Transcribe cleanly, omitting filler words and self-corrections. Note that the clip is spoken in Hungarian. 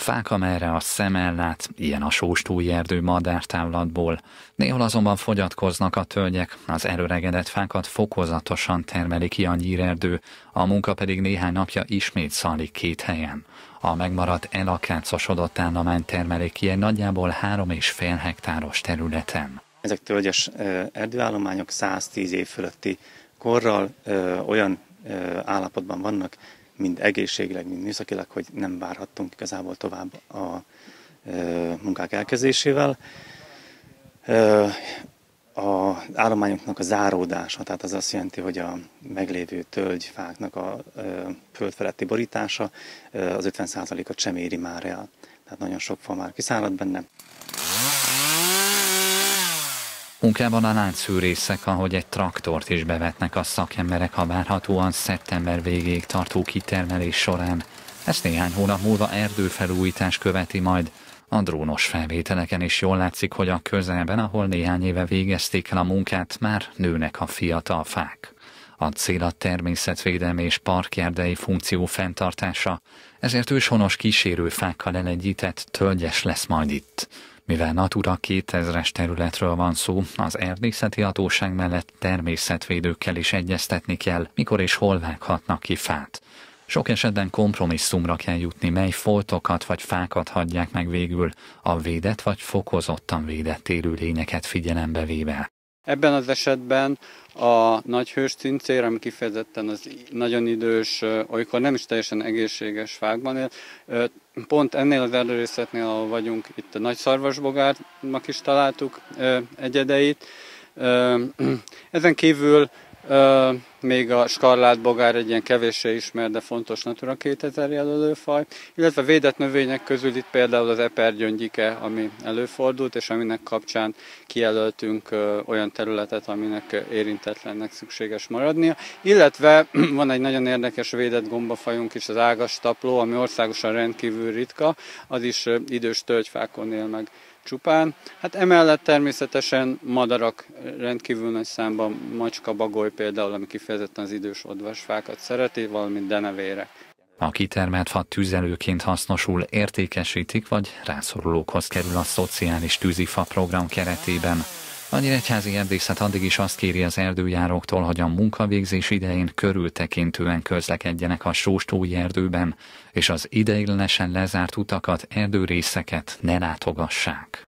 Fák, amerre a szem ellát, ilyen a Sóstói erdő madártávlatból. Néhol azonban fogyatkoznak a tölgyek, az elöregedett fákat fokozatosan termeli ki a nyírerdő, a munka pedig néhány napja ismét szallik két helyen. A megmaradt elakácosodott állomány termelik ki egy nagyjából 3,5 hektáros területen. Ezek tölgyes erdőállományok 110 év fölötti korral olyan állapotban vannak, mind egészségileg, mind műszakilag, hogy nem várhattunk igazából tovább a munkák elkezdésével. Az állományoknak a záródása, tehát az azt jelenti, hogy a meglévő tölgyfáknak a föld feletti borítása az 50%-ot sem éri már el. Tehát nagyon sok fa már kiszállt benne. Munkában a láncszűrészek, ahogy egy traktort is bevetnek a szakemberek a várhatóan szeptember végéig tartó kitermelés során. Ezt néhány hónap múlva erdőfelújítás követi majd. A drónos felvételeken is jól látszik, hogy a közelben, ahol néhány éve végezték el a munkát, már nőnek a fiatal fák. A cél a természetvédelmi és parkerdei funkció fenntartása, ezért őshonos kísérőfákkal elegyített tölgyes lesz majd itt. Mivel Natura 2000-es területről van szó, az erdészeti hatóság mellett természetvédőkkel is egyeztetni kell, mikor és hol vághatnak ki fát. Sok esetben kompromisszumra kell jutni, mely foltokat vagy fákat hagyják meg végül a védett vagy fokozottan védett élőlényeket figyelembe véve. Ebben az esetben a nagyhős cincér, ami kifejezetten az nagyon idős, olykor nem is teljesen egészséges fákban él, pont ennél az erdőrészetnél, ahol vagyunk, itt a nagy szarvasbogárnak is találtuk egyedeit. Ezen kívül még a skarlátbogár egy ilyen kevéssé ismert, de fontos Natura 2000 jelölőfaj, illetve védett növények közül itt például az epergyöngyike, ami előfordult, és aminek kapcsán kijelöltünk olyan területet, aminek érintetlennek szükséges maradnia. Illetve van egy nagyon érdekes védett gombafajunk is, az ágastapló, ami országosan rendkívül ritka, az is idős tölgyfákon él meg csupán. Hát emellett természetesen madarak rendkívül nagy számban, macska, bagoly például, ami kifejezetten az idős odvasfákat szereti, valamint denevérek. A kitermelt fa tüzelőként hasznosul, értékesítik, vagy rászorulókhoz kerül a szociális tűzifa program keretében. A Nyíregyházi Erdészet addig is azt kéri az erdőjáróktól, hogy a munkavégzés idején körültekintően közlekedjenek a Sóstói erdőben, és az ideiglenesen lezárt utakat, erdőrészeket ne látogassák.